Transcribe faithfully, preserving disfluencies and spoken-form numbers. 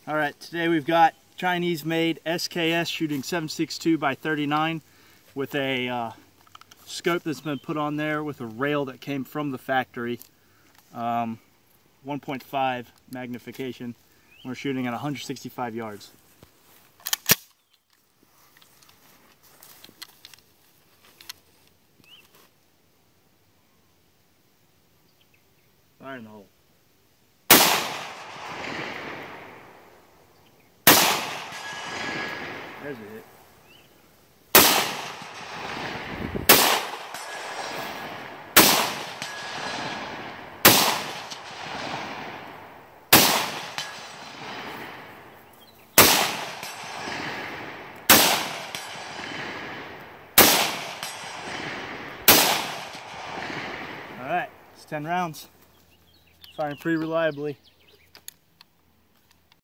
All right, today we've got Chinese made S K S shooting seven sixty-two by thirty-nine with a uh, scope that's been put on there with a rail that came from the factory. Um, one point five magnification. We're shooting at one hundred sixty-five yards. Fire in the hole. There's a hit. All right, it's ten rounds. Firing pretty reliably.